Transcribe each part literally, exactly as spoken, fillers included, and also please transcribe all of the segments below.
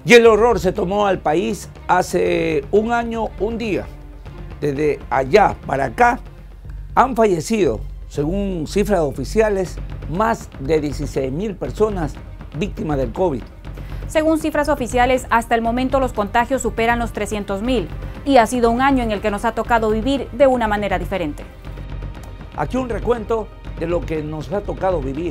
Y el horror se tomó al país hace un año, un día. Desde allá para acá han fallecido, según cifras oficiales, más de dieciséis mil personas víctimas del COVID. Según cifras oficiales, hasta el momento los contagios superan los trescientos mil y ha sido un año en el que nos ha tocado vivir de una manera diferente. Aquí un recuento de lo que nos ha tocado vivir.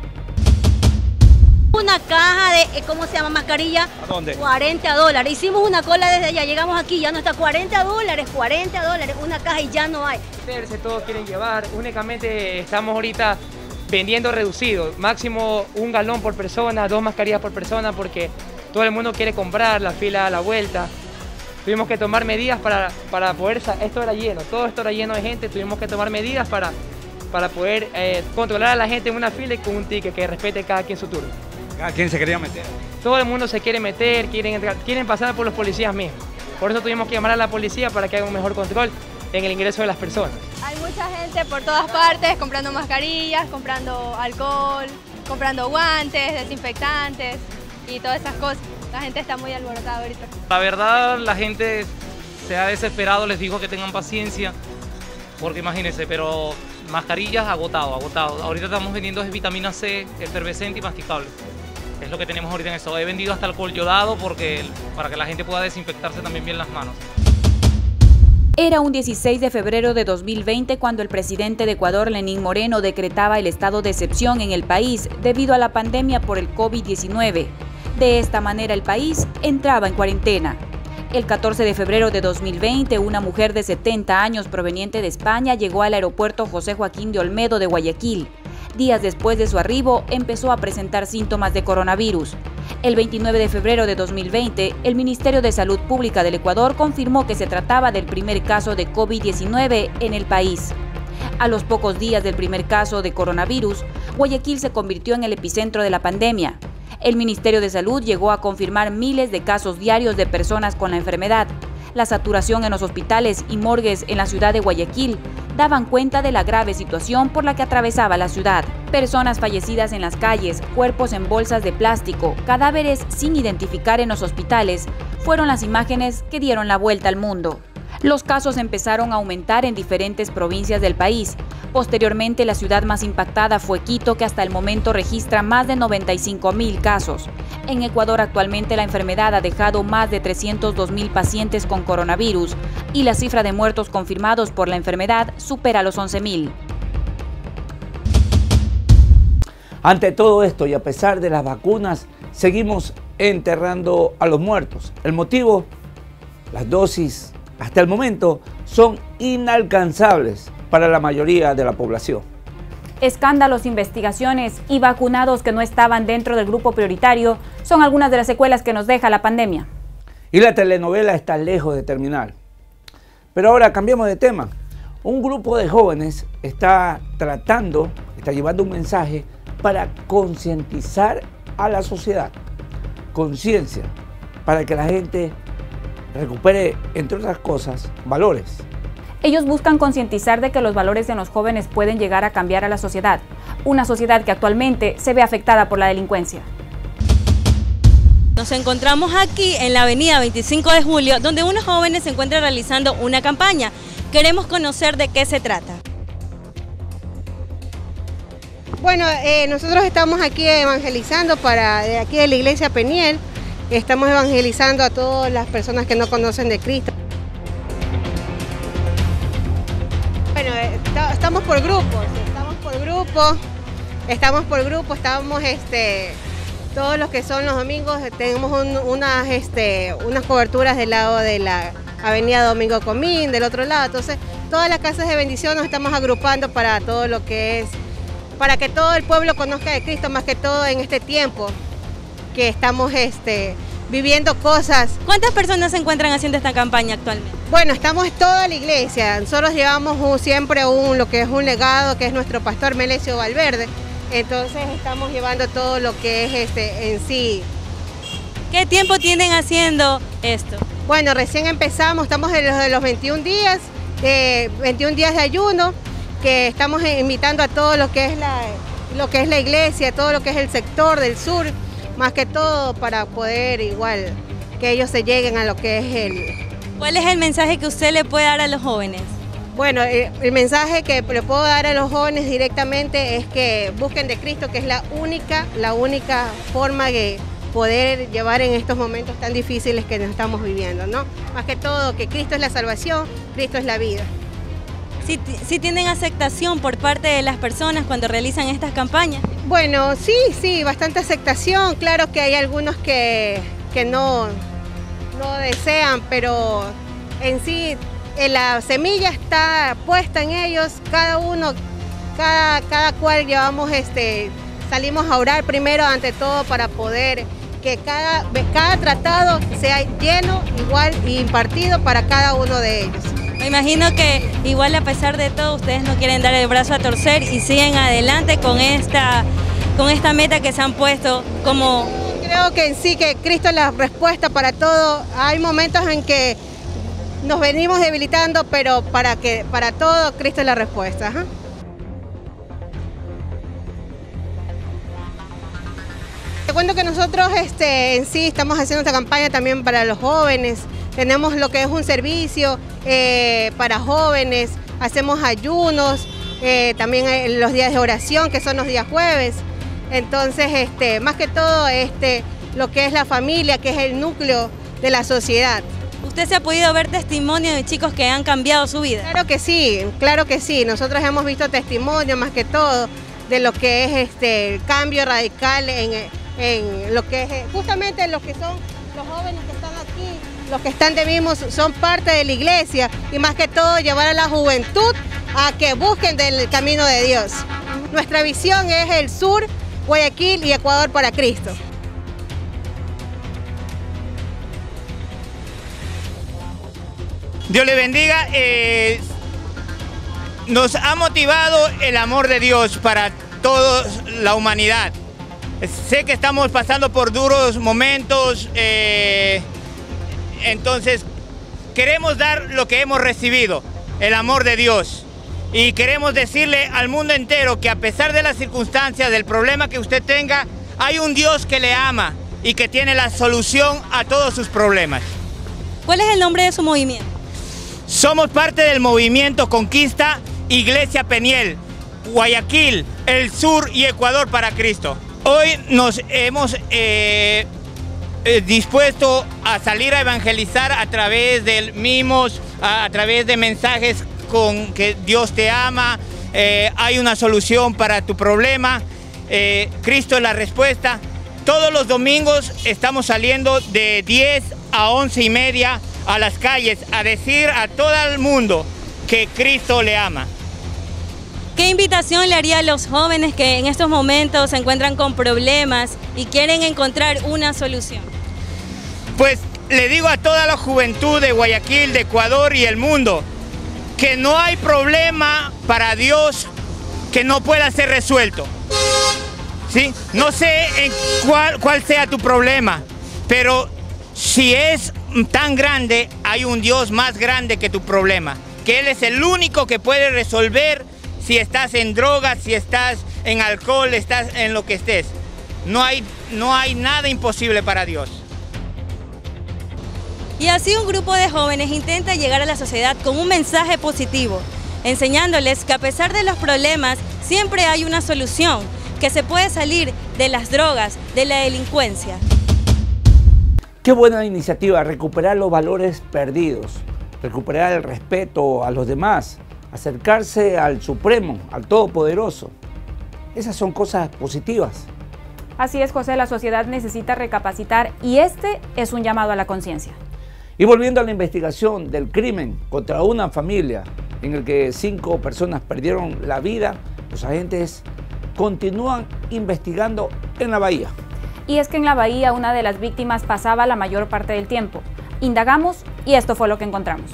Una caja de, ¿cómo se llama? Mascarilla. ¿A dónde? cuarenta dólares. Hicimos una cola desde allá, llegamos aquí, ya no está. cuarenta dólares, cuarenta dólares, una caja y ya no hay. Todos quieren llevar, únicamente estamos ahorita vendiendo reducido, máximo un galón por persona, dos mascarillas por persona, porque todo el mundo quiere comprar, la fila a la vuelta. Tuvimos que tomar medidas para, para poder, esto era lleno, todo esto era lleno de gente, tuvimos que tomar medidas para, para poder eh, controlar a la gente en una fila y con un ticket que respete cada quien su turno. ¿Cada quien se quería meter? Todo el mundo se quiere meter, quieren, entrar, quieren pasar por los policías mismos. Por eso tuvimos que llamar a la policía para que haga un mejor control en el ingreso de las personas. Hay mucha gente por todas partes comprando mascarillas, comprando alcohol, comprando guantes, desinfectantes y todas esas cosas. La gente está muy alborotada ahorita. La verdad, la gente se ha desesperado, les digo que tengan paciencia, porque imagínense, pero mascarillas agotado, agotado. Ahorita estamos vendiendo vitamina C, efervescente y masticable. Es lo que tenemos ahorita en eso. He vendido hasta alcohol yodado porque, para que la gente pueda desinfectarse también bien las manos. Era un dieciséis de febrero de dos mil veinte cuando el presidente de Ecuador, Lenín Moreno, decretaba el estado de excepción en el país debido a la pandemia por el COVID diecinueve. De esta manera el país entraba en cuarentena. El catorce de febrero de dos mil veinte, una mujer de setenta años proveniente de España llegó al aeropuerto José Joaquín de Olmedo de Guayaquil. Días después de su arribo, empezó a presentar síntomas de coronavirus. El veintinueve de febrero de dos mil veinte, el Ministerio de Salud Pública del Ecuador confirmó que se trataba del primer caso de COVID diecinueve en el país. A los pocos días del primer caso de coronavirus, Guayaquil se convirtió en el epicentro de la pandemia. El Ministerio de Salud llegó a confirmar miles de casos diarios de personas con la enfermedad. La saturación en los hospitales y morgues en la ciudad de Guayaquil daban cuenta de la grave situación por la que atravesaba la ciudad. Personas fallecidas en las calles, cuerpos en bolsas de plástico, cadáveres sin identificar en los hospitales, fueron las imágenes que dieron la vuelta al mundo. Los casos empezaron a aumentar en diferentes provincias del país. Posteriormente, la ciudad más impactada fue Quito, que hasta el momento registra más de noventa y cinco mil casos. En Ecuador actualmente la enfermedad ha dejado más de trescientos dos mil pacientes con coronavirus y la cifra de muertos confirmados por la enfermedad supera los once mil. Ante todo esto y a pesar de las vacunas, seguimos enterrando a los muertos. El motivo, las dosis hasta el momento son inalcanzables para la mayoría de la población. Escándalos, investigaciones y vacunados que no estaban dentro del grupo prioritario son algunas de las secuelas que nos deja la pandemia. Y la telenovela está lejos de terminar. Pero ahora cambiemos de tema. Un grupo de jóvenes está tratando, está llevando un mensaje para concientizar a la sociedad. Conciencia, para que la gente recupere, entre otras cosas, valores. Ellos buscan concientizar de que los valores en los jóvenes pueden llegar a cambiar a la sociedad, una sociedad que actualmente se ve afectada por la delincuencia. Nos encontramos aquí en la avenida veinticinco de julio, donde unos jóvenes se encuentran realizando una campaña. Queremos conocer de qué se trata. Bueno, eh, nosotros estamos aquí evangelizando para de aquí de la iglesia Peniel. Estamos evangelizando a todas las personas que no conocen de Cristo. Bueno, estamos por grupos, estamos por grupos, estamos por grupos, estamos este, todos los que son los domingos, tenemos un, unas, este, unas coberturas del lado de la avenida Domingo Comín, del otro lado, entonces todas las casas de bendición nos estamos agrupando para todo lo que es, para que todo el pueblo conozca de Cristo, más que todo en este tiempo que estamos este, viviendo cosas. ¿Cuántas personas se encuentran haciendo esta campaña actualmente? Bueno, estamos toda la iglesia, nosotros llevamos un, siempre un, lo que es un legado, que es nuestro pastor Melesio Valverde, entonces estamos llevando todo lo que es este en sí. ¿Qué tiempo tienen haciendo esto? Bueno, recién empezamos, estamos en los, de los veintiún días, eh, veintiún días de ayuno, que estamos invitando a todo lo que es la, lo que es la iglesia, todo lo que es el sector del sur, más que todo para poder igual que ellos se lleguen a lo que es el... ¿Cuál es el mensaje que usted le puede dar a los jóvenes? Bueno, el, el mensaje que le puedo dar a los jóvenes directamente es que busquen de Cristo, que es la única, la única forma de poder llevar en estos momentos tan difíciles que nos estamos viviendo, ¿no? Más que todo, que Cristo es la salvación, Cristo es la vida. ¿Sí, sí tienen aceptación por parte de las personas cuando realizan estas campañas? Bueno, sí, sí, bastante aceptación. Claro que hay algunos que, que no, no desean, pero en sí la semilla está puesta en ellos, cada uno, cada, cada cual llevamos, este, salimos a orar primero ante todo para poder que cada, cada tratado sea lleno, igual y impartido para cada uno de ellos. Me imagino que igual a pesar de todo ustedes no quieren dar el brazo a torcer y siguen adelante con esta, con esta meta que se han puesto como... Creo que en sí que Cristo es la respuesta para todo. Hay momentos en que nos venimos debilitando, pero para, que, para todo Cristo es la respuesta. Ajá. Te cuento que nosotros este, en sí estamos haciendo esta campaña también para los jóvenes. Tenemos lo que es un servicio eh, para jóvenes, hacemos ayunos, eh, también en los días de oración, que son los días jueves. Entonces, este, más que todo, este, lo que es la familia, que es el núcleo de la sociedad. ¿Usted se ha podido ver testimonio de chicos que han cambiado su vida? Claro que sí, claro que sí. Nosotros hemos visto testimonio, más que todo, de lo que es este, el cambio radical en, en lo que es, justamente los que son los jóvenes que están aquí, los que están de mismo, son parte de la iglesia, y más que todo llevar a la juventud a que busquen del camino de Dios. Nuestra visión es el sur, Guayaquil y Ecuador para Cristo. Dios le bendiga. Eh, nos ha motivado el amor de Dios para toda la humanidad. Sé que estamos pasando por duros momentos, eh, entonces queremos dar lo que hemos recibido, el amor de Dios. Y queremos decirle al mundo entero que a pesar de las circunstancias, del problema que usted tenga, hay un Dios que le ama y que tiene la solución a todos sus problemas. ¿Cuál es el nombre de su movimiento? Somos parte del movimiento Conquista Iglesia Peniel, Guayaquil, el sur y Ecuador para Cristo. Hoy nos hemos eh, eh, dispuesto a salir a evangelizar a través de mimos, a, a través de mensajes con que Dios te ama, eh, hay una solución para tu problema, eh, Cristo es la respuesta. Todos los domingos estamos saliendo de diez a once y media a las calles a decir a todo el mundo que Cristo le ama. ¿Qué invitación le haría a los jóvenes que en estos momentos se encuentran con problemas y quieren encontrar una solución? Pues le digo a toda la juventud de Guayaquil, de Ecuador y el mundo, que no hay problema para Dios que no pueda ser resuelto. ¿Sí? No sé en cuál, cuál sea tu problema, pero si es tan grande, hay un Dios más grande que tu problema, que Él es el único que puede resolver. Si estás en drogas, si estás en alcohol, estás en lo que estés. No hay, no hay nada imposible para Dios. Y así un grupo de jóvenes intenta llegar a la sociedad con un mensaje positivo, enseñándoles que a pesar de los problemas, siempre hay una solución, que se puede salir de las drogas, de la delincuencia. Qué buena iniciativa, recuperar los valores perdidos, recuperar el respeto a los demás, acercarse al Supremo, al Todopoderoso. Esas son cosas positivas. Así es, José, la sociedad necesita recapacitar y este es un llamado a la conciencia. Y volviendo a la investigación del crimen contra una familia en el que cinco personas perdieron la vida, los agentes continúan investigando en la bahía. Y es que en la bahía una de las víctimas pasaba la mayor parte del tiempo. Indagamos y esto fue lo que encontramos.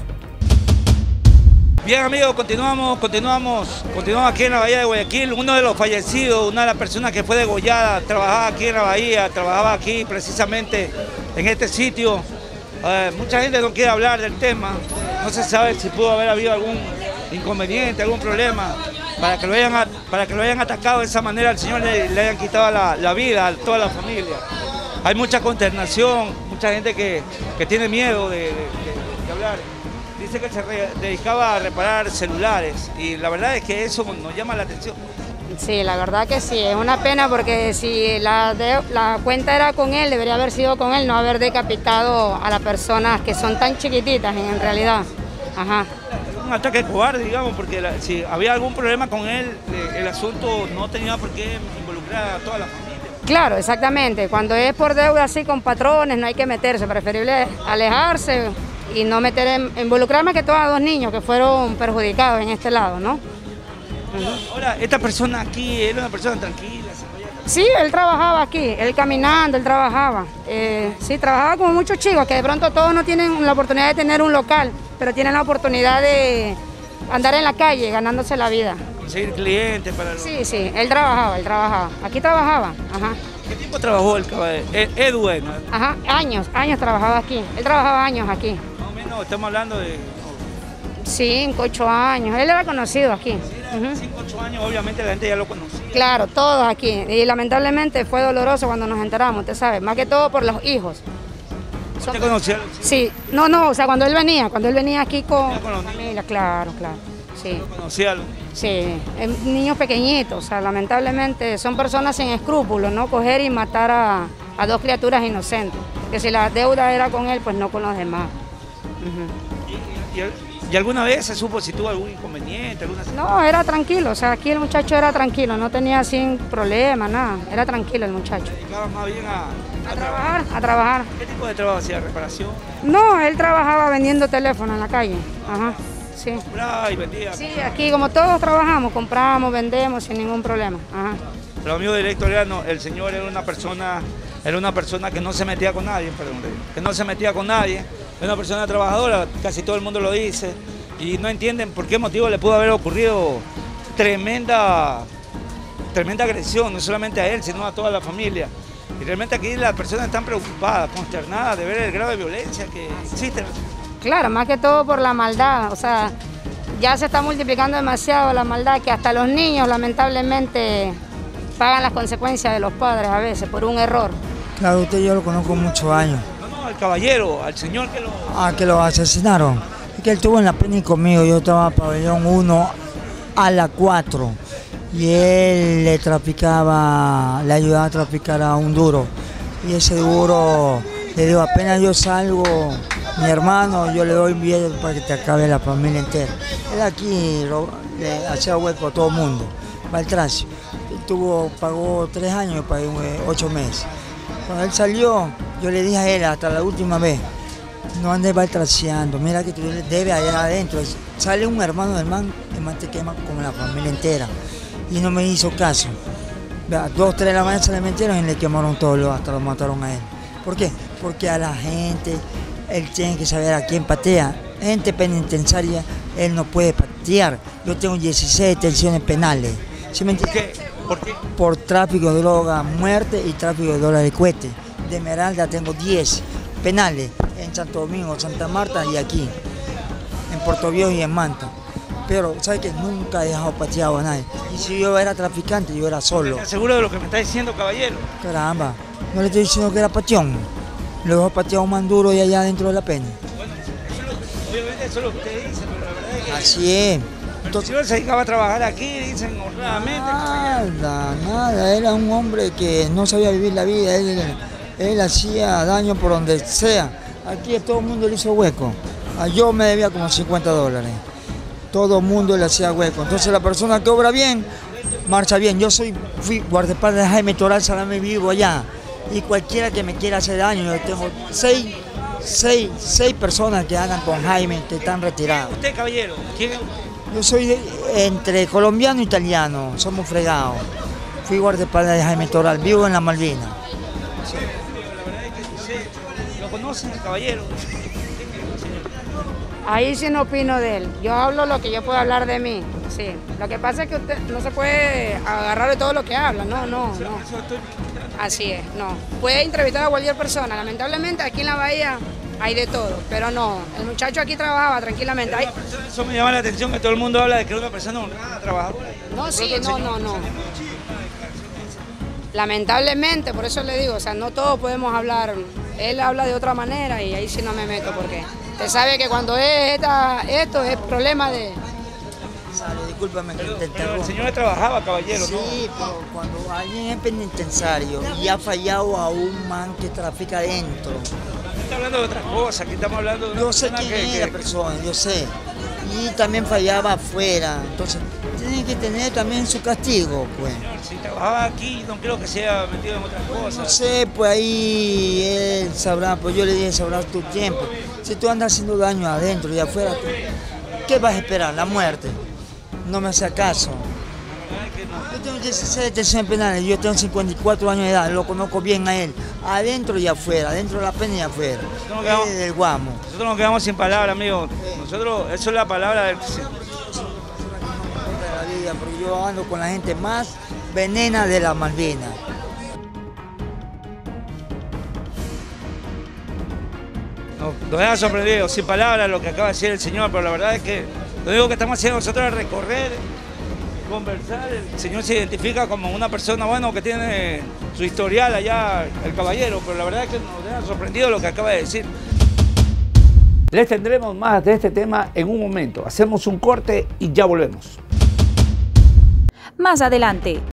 Bien amigos, continuamos, continuamos, continuamos aquí en la bahía de Guayaquil. Uno de los fallecidos, una de las personas que fue degollada, trabajaba aquí en la bahía, trabajaba aquí precisamente en este sitio. Eh, mucha gente no quiere hablar del tema, no se sabe si pudo haber habido algún inconveniente, algún problema, para que lo hayan, para que lo hayan atacado de esa manera, al señor le, le hayan quitado la, la vida a toda la familia. hay mucha consternación, mucha gente que, que tiene miedo de, de, de, de hablar. Dice que se re, dedicaba a reparar celulares y la verdad es que eso nos llama la atención. Sí, la verdad que sí, es una pena porque si la, de, la cuenta era con él, debería haber sido con él, no haber decapitado a las personas que son tan chiquititas en realidad. Ajá. Un ataque cobarde, digamos, porque la, si había algún problema con él, eh, el asunto no tenía por qué involucrar a toda la familia. Claro, exactamente. Cuando es por deuda así con patrones, no hay que meterse, preferible alejarse y no meter en, involucrar más que todo a dos niños que fueron perjudicados en este lado, ¿no? Uh-huh. Ahora, esta persona aquí era una persona tranquila. Sí, él trabajaba aquí, él caminando, él trabajaba. Eh, sí, trabajaba como muchos chicos, que de pronto todos no tienen la oportunidad de tener un local, pero tienen la oportunidad de andar en la calle ganándose la vida. Conseguir clientes para... Los... Sí, sí, él trabajaba, él trabajaba. Aquí trabajaba, ajá. ¿Qué tiempo trabajó el caballero? Edwin, ¿no? Ajá, años, años trabajaba aquí. Él trabajaba años aquí. Más o menos, estamos hablando de... Cinco, ocho años, él era conocido aquí. Uh-huh. Cinco, ocho años, obviamente la gente ya lo conocía. Claro, todos aquí. Y lamentablemente fue doloroso cuando nos enteramos, usted sabe, más que todo por los hijos. ¿Usted conocía? Sí, no, no, o sea, cuando él venía, cuando él venía aquí con, con la familia, claro, claro. Sí. ¿Conocía? Sí, niños pequeñitos, o sea, lamentablemente son personas sin escrúpulos, ¿no? Coger y matar a, a dos criaturas inocentes. Porque si la deuda era con él, pues no con los demás. Uh-huh. ¿Y, y, y ¿Y alguna vez se supo si tuvo algún inconveniente? Alguna... No, era tranquilo, o sea, aquí el muchacho era tranquilo, no tenía sin problema, nada, era tranquilo el muchacho. ¿Se dedicaba más bien a, a, a trabajar? A trabajar. ¿Qué tipo de trabajo hacía? ¿Reparación? No, él trabajaba vendiendo teléfonos en la calle, ajá, sí. ¿Compraba y vendía? Sí, aquí como todos trabajamos, compramos, vendemos sin ningún problema, ajá. Pero amigo director, el señor era una persona, era una persona que no se metía con nadie, perdón, que no se metía con nadie. Es una persona trabajadora, casi todo el mundo lo dice, y no entienden por qué motivo le pudo haber ocurrido tremenda, tremenda agresión, no solamente a él, sino a toda la familia. Y realmente aquí las personas están preocupadas, consternadas de ver el grado de violencia que existe. Claro, más que todo por la maldad, o sea, ya se está multiplicando demasiado la maldad que hasta los niños lamentablemente pagan las consecuencias de los padres a veces por un error. Claro, usted yo lo conozco muchos años. Al caballero, al señor que lo... Ah, que lo asesinaron. Es que él estuvo en la Peña conmigo, yo estaba en pabellón uno a la cuatro y él le traficaba, le ayudaba a traficar a un duro. Y ese duro le dijo, apenas yo salgo, mi hermano, yo le doy un billete para que te acabe la familia entera. Él aquí lo, le hacía hueco a todo el mundo, Baltracio. Él tuvo, pagó tres años, pagó ocho meses. Cuando él salió, yo le dije a él hasta la última vez, no andes baltraciando, mira que tú debes allá adentro. Sale un hermano del man, el man te quema como la familia entera. Y no me hizo caso. A dos, tres de la mañana se le metieron y le quemaron todo, hasta lo mataron a él. ¿Por qué? Porque a la gente, él tiene que saber a quién patea. Gente penitenciaria, él no puede patear. Yo tengo dieciséis detenciones penales. ¿Sí me entiendes? ¿Por qué? Por tráfico de droga, muerte y tráfico de dólares de cohete. De Esmeralda tengo diez penales en Santo Domingo, Santa Marta y aquí, en Puerto Viejo y en Manta. Pero, ¿sabes qué? Nunca he dejado pateado a nadie. Y si yo era traficante, yo era solo. ¿Estás seguro de lo que me está diciendo, caballero? Caramba, no le estoy diciendo que era pateón. Le dejo pateado un man duro y allá dentro de la Peña. Bueno, eso es lo que, obviamente eso es lo que usted dice, pero la verdad es que... Así es. Entonces, el señor se dedicaba a trabajar aquí, dicen honradamente. Nada, nada, era un hombre que no sabía vivir la vida, él, él hacía daño por donde sea. Aquí a todo el mundo le hizo hueco. A yo me debía como cincuenta dólares. Todo el mundo le hacía hueco. Entonces la persona que obra bien, marcha bien. Yo soy, fui guardaespaldas de Jaime Toral Salame, vivo allá. Y cualquiera que me quiera hacer daño, yo tengo seis, seis, seis personas que andan con Jaime, que están retirados. ¿Usted, caballero? ¿Quién es? Yo soy de, entre colombiano e italiano, somos fregados. Fui guardaespaldas de Jaime Toral, vivo en la Malvina. Sí, la verdad es que usted lo conocen, el caballero. Ahí sí no opino de él. Yo hablo lo que yo puedo hablar de mí. Sí. Lo que pasa es que usted no se puede agarrar de todo lo que habla. No, no, no. Así es, no. Puede entrevistar a cualquier persona. Lamentablemente aquí en la Bahía hay de todo, pero no. El muchacho aquí trabajaba tranquilamente. Hay... Eso me llama la atención, que todo el mundo habla de que es una persona honrada, trabajadora. No, sí, no, no, no. Lamentablemente, por eso le digo, o sea, no todos podemos hablar. Él habla de otra manera y ahí sí no me meto, porque usted sabe que cuando es esta, esto es problema de... Sale, discúlpame que te Pero el interrumpa. señor trabajaba, caballero, ¿no? Sí, pero cuando alguien es penitenciario y ha fallado a un man que trafica adentro. No está hablando de otras cosas, aquí estamos hablando de una Yo sé persona quién que- es la que- persona, yo sé. Y también fallaba afuera. Entonces, tiene que tener también su castigo, pues. Señor, si trabajaba aquí, no creo que sea metido en otras No cosas. sé, pues ahí él sabrá, pues yo le dije, sabrás tu tiempo. Si tú andas haciendo daño adentro y afuera, tú, ¿qué vas a esperar? ¿La muerte? No me hace caso. Yo tengo dieciséis detenciones penales, yo tengo cincuenta y cuatro años de edad, lo conozco bien a él, adentro y afuera, adentro de la pena y afuera. Nosotros nos quedamos- Él es del Guamo. Nosotros nos quedamos sin palabras, amigo. Nosotros, eso es la palabra del... de la vida, porque yo ando con la gente más venena de la Malvinas. Nos, nos deja sorprendidos, sin palabras lo que acaba de decir el señor, pero la verdad es que lo único que estamos haciendo nosotros es recorrer, conversar. El señor se identifica como una persona, bueno, que tiene su historial allá, el caballero, pero la verdad es que nos deja sorprendidos lo que acaba de decir. Les tendremos más de este tema en un momento. Hacemos un corte y ya volvemos. Más adelante.